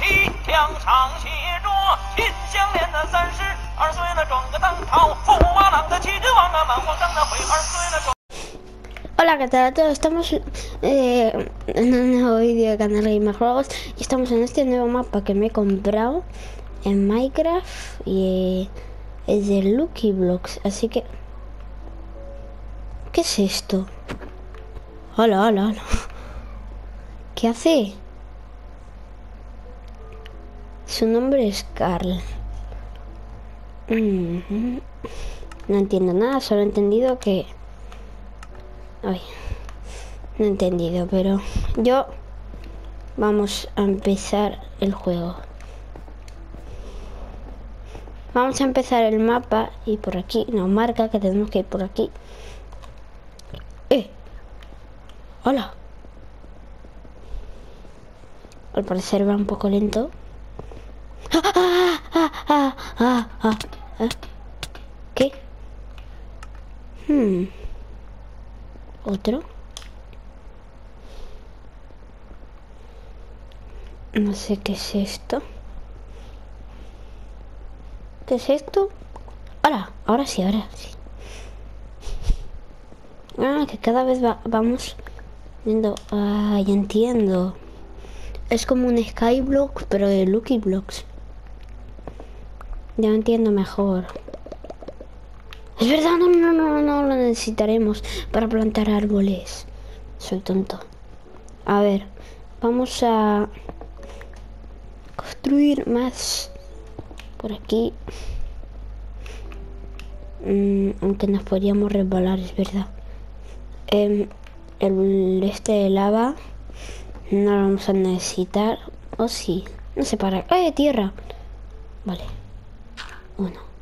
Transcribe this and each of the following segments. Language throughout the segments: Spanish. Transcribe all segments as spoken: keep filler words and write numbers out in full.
旗，墙上写着秦香莲的三十二岁了，装个当朝驸马郎的旗帜王啊，满皇上的徽二岁了装。 Hola, ¿qué tal a todos? Estamos eh, en un nuevo vídeo de Canal Gamer Juegos y estamos en este nuevo mapa que me he comprado en Minecraft y eh, es de Lucky Blocks, así que... ¿Qué es esto? Hola, hola, hola. ¿Qué hace? Su nombre es Carl. Mm-hmm. No entiendo nada, solo he entendido que... Ay, no he entendido, pero yo... Vamos a empezar el juego. Vamos a empezar el mapa y por aquí nos marca que tenemos que ir por aquí. ¡Eh! ¡Hola! Al parecer va un poco lento. ¡Ah, ah, ah, ah, ah, ah, ah! ¿Qué? Hmm. ¿Otro? No sé qué es esto. ¿Qué es esto? ¡Hola! Ahora sí, ahora sí. Ah, que cada vez va, vamos viendo... Ah, ya entiendo. Es como un Skyblock, pero de Lucky Blocks. Ya lo entiendo mejor. Es verdad, no, no, no, no lo necesitaremos para plantar árboles. Soy tonto. A ver, vamos a construir más por aquí. Mm, aunque nos podríamos resbalar, es verdad. Eh, el este de lava no lo vamos a necesitar. O sí, no sé para... ¡Ay, tierra! Vale. Uno.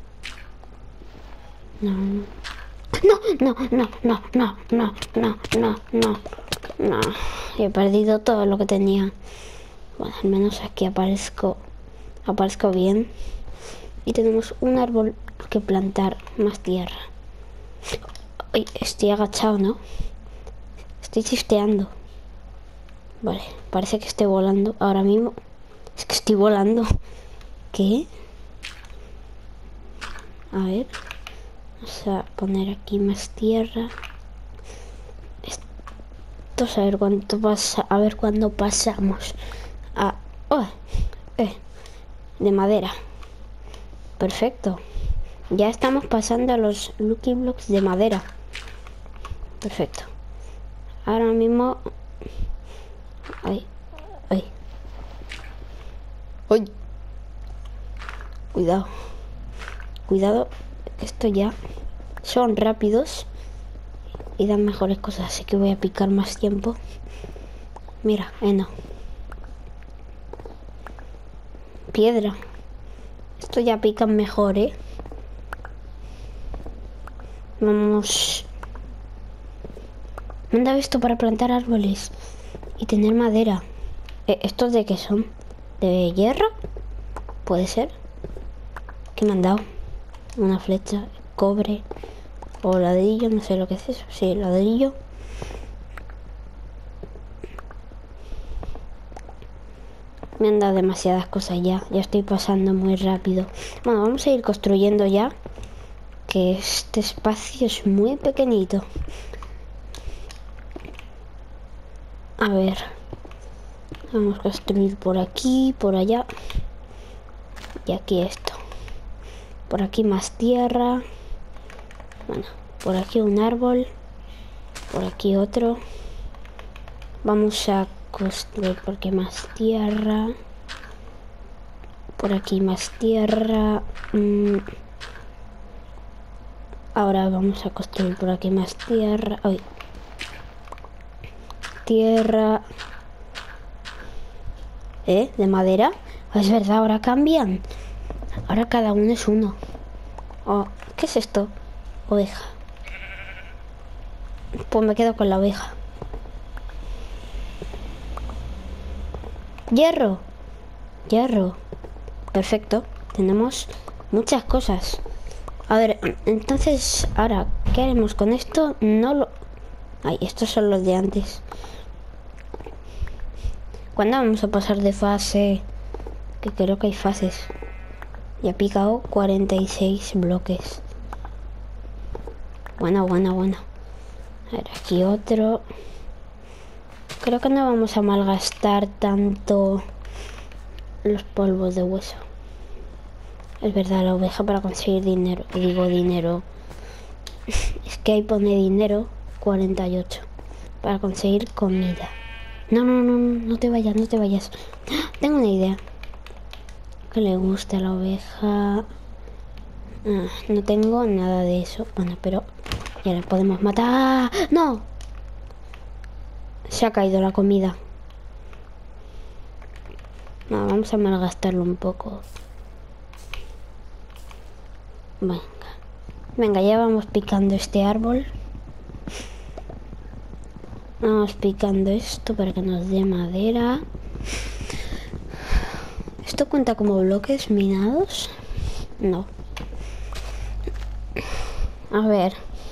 No, no, no, no, no, no, no, no, no, no, no. He perdido todo lo que tenía. Bueno, al menos aquí aparezco, aparezco bien. Y tenemos un árbol que plantar, más tierra. Ay, estoy agachado, ¿no? Estoy chisteando. Vale, parece que estoy volando ahora mismo. Es que estoy volando. ¿Qué? A ver. Vamos a poner aquí más tierra. Esto a ver cuánto pasa. A ver cuándo pasamos a... Oh, eh, de madera. Perfecto. Ya estamos pasando a los Lucky Blocks de madera. Perfecto. Ahora mismo... Ay, ay. Ay. Cuidado. Cuidado. Esto ya son rápidos y dan mejores cosas, así que voy a picar más tiempo. Mira, heno. Piedra. Esto ya pican mejor, ¿eh? Vamos. Me han dado esto para plantar árboles y tener madera. Eh, ¿Estos de qué son? ¿De hierro? ¿Puede ser? ¿Qué me han dado? Una flecha, cobre o ladrillo, no sé lo que es eso. Sí, ladrillo. Me han dado demasiadas cosas ya. Ya estoy pasando muy rápido. Bueno, vamos a ir construyendo ya, que este espacio es muy pequeñito. A ver. Vamos a construir por aquí, por allá. Y aquí esto. Por aquí más tierra. Bueno, por aquí un árbol. Por aquí otro. Vamos a construir por aquí más tierra. Por aquí más tierra. Mm. Ahora vamos a construir por aquí más tierra. Ay. Tierra. ¿Eh? ¿De madera? Es verdad, ahora cambian. Ahora cada uno es uno. Oh, ¿qué es esto? Oveja. Pues me quedo con la oveja. Hierro. Hierro. Perfecto. Tenemos muchas cosas. A ver, entonces, ahora, ¿qué haremos con esto? No lo... Ay, estos son los de antes. ¿Cuándo vamos a pasar de fase que creo que hay fases. Y ha picado cuarenta y seis bloques. Bueno, bueno, bueno. A ver, aquí otro. Creo que no vamos a malgastar tanto los polvos de hueso. Es verdad, la oveja para conseguir dinero. Digo dinero. Es que ahí pone dinero cuarenta y ocho. Para conseguir comida. No, no, no, no te vayas, no te vayas. Tengo una idea. Que le guste a la oveja. Ah, no tengo nada de eso. Bueno, pero ya le podemos matar. ¡No! Se ha caído la comida. No, vamos a malgastarlo un poco. Venga. Venga, ya vamos picando este árbol. Vamos picando esto para que nos dé madera. ¿Esto cuenta como bloques minados? No. A ver.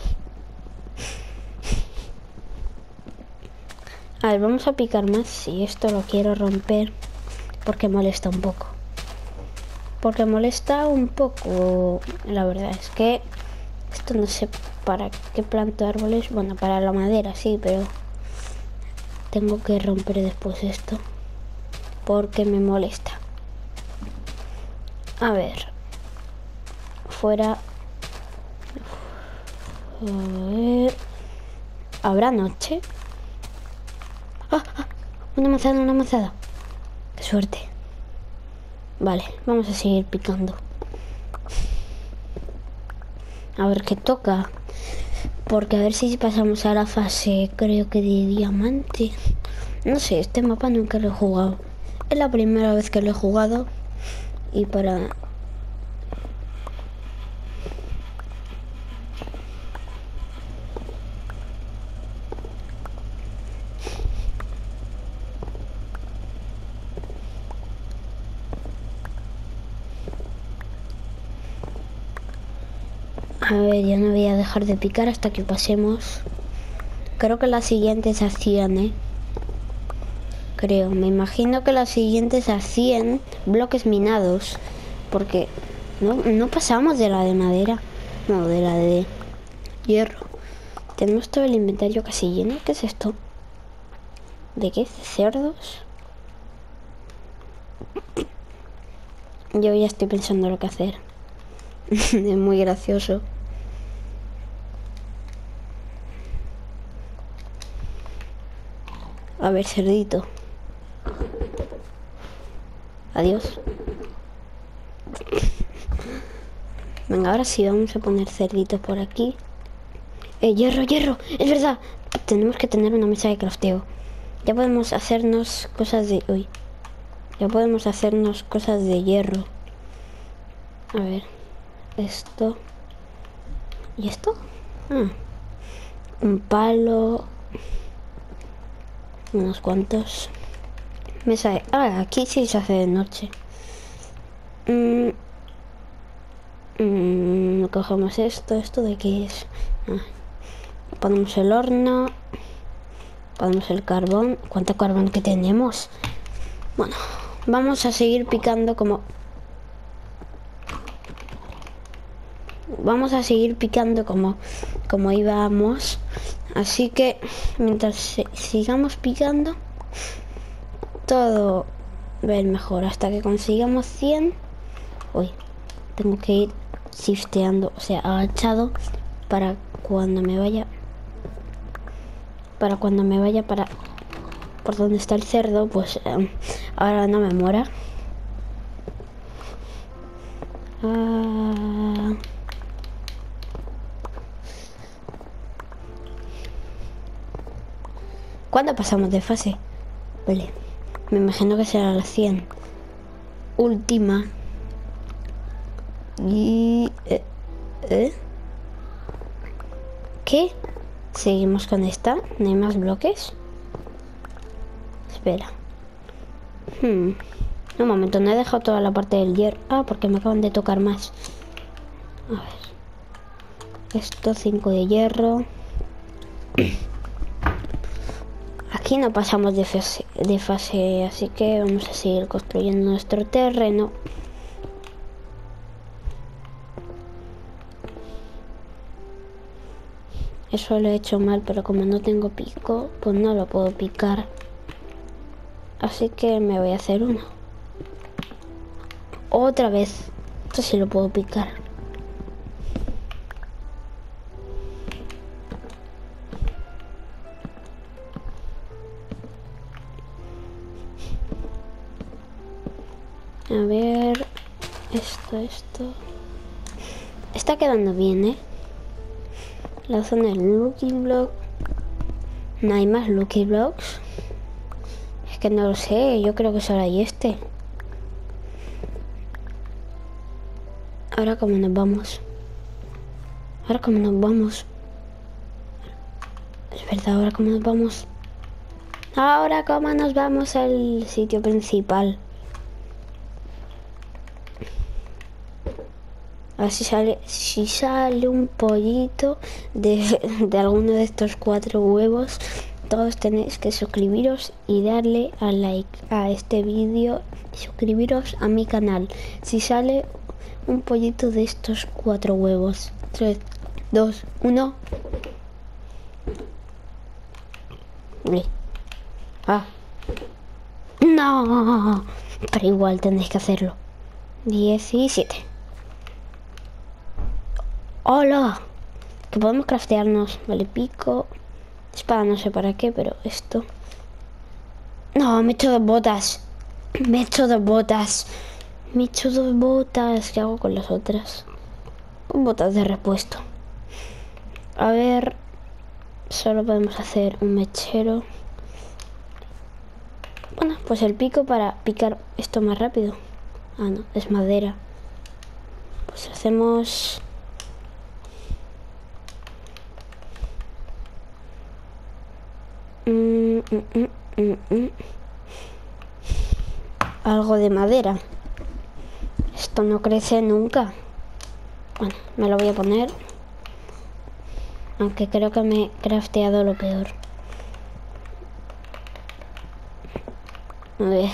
A ver, vamos a picar más. Si esto lo quiero romper. Porque molesta un poco. Porque molesta un poco. La verdad es que esto no sé para qué planto árboles. Bueno, para la madera sí, pero tengo que romper después esto. Porque me molesta. A ver. Fuera. A ver. ¿Habrá noche? ¡Ah! ¡Ah! Una manzana, una manzana. ¡Qué suerte! Vale, vamos a seguir picando. A ver qué toca. Porque a ver si pasamos a la fase, creo que de diamante. No sé, este mapa nunca lo he jugado. Es la primera vez que lo he jugado. Y para... A ver, ya no voy a dejar de picar hasta que pasemos. Creo que la siguiente es a cien, ¿eh? Creo, me imagino que la siguiente es a cien bloques minados. Porque no, no pasamos de la de madera. No, de la de hierro. Tenemos todo el inventario casi lleno. ¿Qué es esto? ¿De qué? ¿De cerdos? Yo ya estoy pensando lo que hacer. Es muy gracioso. A ver, cerdito. Adiós. Venga, ahora sí vamos a poner cerditos por aquí. Eh, hierro, hierro. Es verdad. Tenemos que tener una mesa de crafteo. Ya podemos hacernos cosas de... Uy. Ya podemos hacernos cosas de hierro. A ver. Esto. ¿Y esto? Ah. Un palo. Unos cuantos. Mesa de... Ah, aquí sí se hace de noche. Mm. Mm, cogemos esto. ¿Esto de qué es? Ah. Ponemos el horno. Ponemos el carbón. ¿Cuánto carbón que tenemos? Bueno, vamos a seguir picando como... Vamos a seguir picando como, como íbamos. Así que mientras sigamos picando, todo va a ir mejor. Hasta que consigamos cien. Uy, tengo que ir shifteando, o sea, agachado. Para cuando me vaya... Para cuando me vaya para... Por donde está el cerdo, pues eh, ahora no me muera. Ah... ¿Cuándo pasamos de fase? Vale. Me imagino que será la cien. Última. Y... Eh, ¿eh? ¿Qué? ¿Seguimos con esta? ¿No hay más bloques? Espera. Hmm. Un momento, no he dejado toda la parte del hierro. Ah, porque me acaban de tocar más. A ver. Esto, cinco de hierro. Aquí aquí no pasamos de fase, de fase, así que vamos a seguir construyendo nuestro terreno. Eso lo he hecho mal, pero como no tengo pico, pues no lo puedo picar. Así que me voy a hacer uno. Otra vez. Esto sí lo puedo picar. A ver... Esto, esto... Está quedando bien, ¿eh? La zona del Lucky Block. No hay más Lucky Blocks. Es que no lo sé, yo creo que solo hay este. Ahora cómo nos vamos. Ahora cómo nos vamos. Es verdad, ahora cómo nos vamos. Ahora cómo nos vamos al sitio principal. A ver si sale, si sale un pollito de, de alguno de estos cuatro huevos. Todos tenéis que suscribiros y darle a like a este vídeo. Suscribiros a mi canal. Si sale un pollito de estos cuatro huevos. tres, dos, uno. Ah. No. Pero igual tendréis que hacerlo. diecisiete. ¡Hola! Que podemos craftearnos. Vale, pico. Espada no sé para qué, pero esto... No, me he hecho dos botas. Me he hecho dos botas. Me he hecho dos botas. ¿Qué hago con las otras? Con botas de repuesto. A ver... Solo podemos hacer un mechero. Bueno, pues el pico para picar esto más rápido. Ah, no, es madera. Pues hacemos... Mm, mm, mm, mm, mm. Algo de madera. Esto no crece nunca. Bueno, me lo voy a poner. Aunque creo que me he crafteado lo peor. A ver.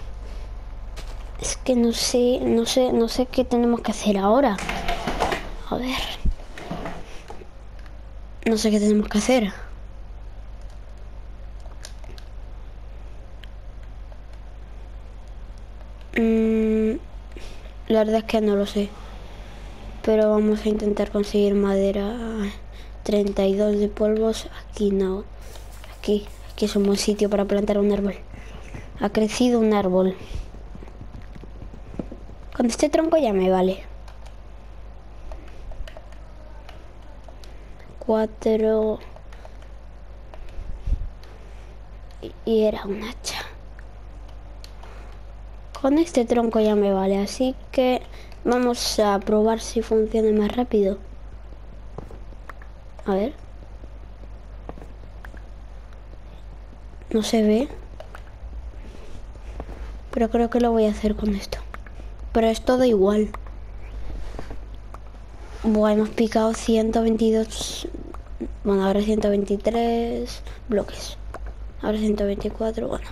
Es que no sé, no sé, no sé qué tenemos que hacer ahora. A ver. No sé qué tenemos que hacer. Mm, la verdad es que no lo sé. Pero vamos a intentar conseguir madera. treinta y dos de polvos. Aquí no. Aquí. Aquí es un buen sitio para plantar un árbol. Ha crecido un árbol. Con este tronco ya me vale. Cuatro. Y era un hacha. Con este tronco ya me vale. Así que vamos a probar si funciona más rápido. A ver. No se ve. Pero creo que lo voy a hacer con esto. Pero es todo igual. Buah, hemos picado ciento veintidós. Bueno, ahora ciento veintitrés bloques. Ahora ciento veinticuatro, bueno.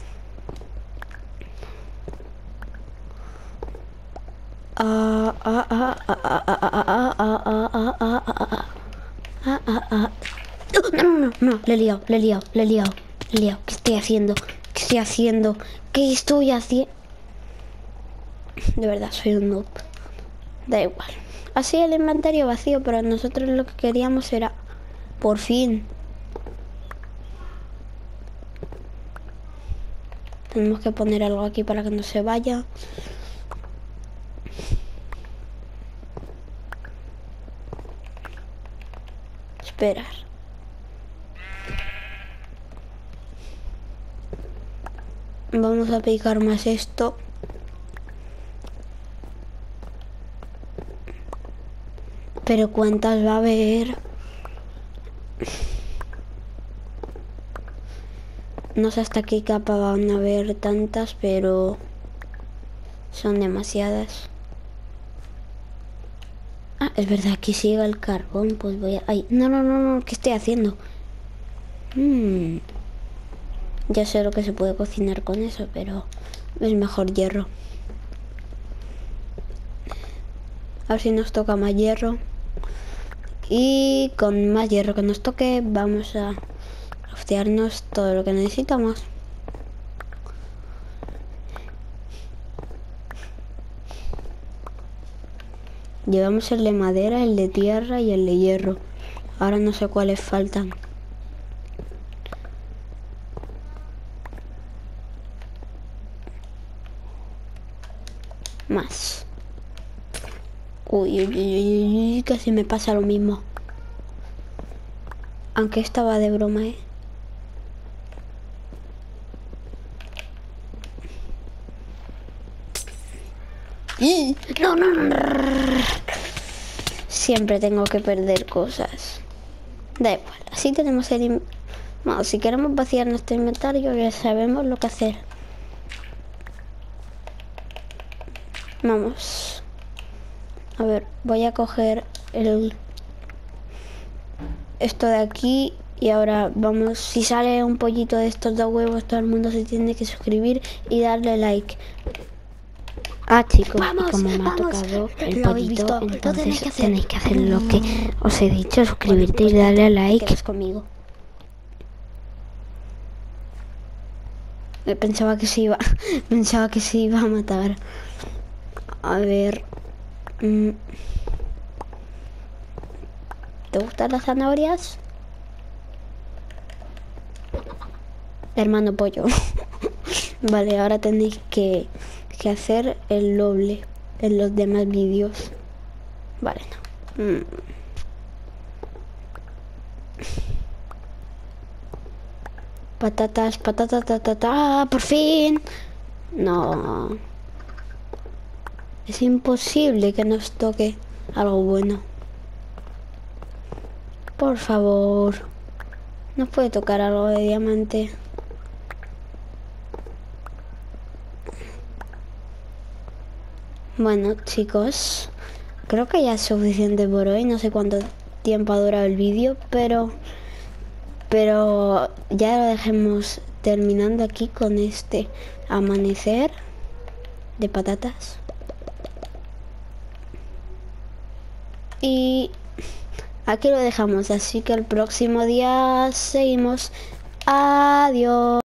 Ah, ah, ah, ah, ah, ah, ah, ah, ah, ah, ah, ah, ah, ah, ah, ah. No, no, no, no, le he liado, le he liado, le he liado, le he liado. ¿Qué estoy haciendo? ¿Qué estoy haciendo? ¿Qué estoy haciendo? De verdad, soy un noob. Da igual. Así el inventario vacío, pero nosotros lo que queríamos era... Por fin. Tenemos que poner algo aquí para que no se vaya. Esperar. Vamos a picar más esto. Pero ¿cuántas va a haber? No sé hasta qué capa van a haber tantas, pero son demasiadas. Ah, es verdad, aquí sigue el carbón, pues voy a... Ay, no, no, no, no, ¿qué estoy haciendo? Hmm. Ya sé lo que se puede cocinar con eso, pero es mejor hierro. A ver si nos toca más hierro. Y con más hierro que nos toque vamos a craftearnos todo lo que necesitamos. Llevamos el de madera, el de tierra y el de hierro. Ahora no sé cuáles faltan. Más. Uy, uy, uy, uy, uy, casi me pasa lo mismo. Aunque estaba de broma, ¿eh? No, no, no, no. Siempre tengo que perder cosas. Da igual, así tenemos el... Bueno, si queremos vaciar nuestro inventario ya sabemos lo que hacer. Vamos. A ver, voy a coger el... esto de aquí. Y ahora vamos, si sale un pollito de estos dos huevos, todo el mundo se tiene que suscribir y darle like. Ah, chicos, vamos, y como me vamos. ha tocado el Lo habéis pollito, visto, entonces tenéis que hacer. tenéis que hacer lo que os he dicho, suscribirte y darle a like. Quedas conmigo. Pensaba que se iba, pensaba que se iba a matar. A ver. Mm. ¿Te gustan las zanahorias? Hermano pollo. Vale, ahora tenéis que, que hacer el doble en los demás vídeos. Vale, no. Mm. Patatas, patatas, patatas, por fin. No. Es imposible que nos toque algo bueno. Por favor. Nos puede tocar algo de diamante. Bueno, chicos, creo que ya es suficiente por hoy. No sé cuánto tiempo ha durado el vídeo, pero pero ya lo dejemos terminando aquí con este amanecer de patatas. Y aquí lo dejamos, así que el próximo día seguimos. Adiós.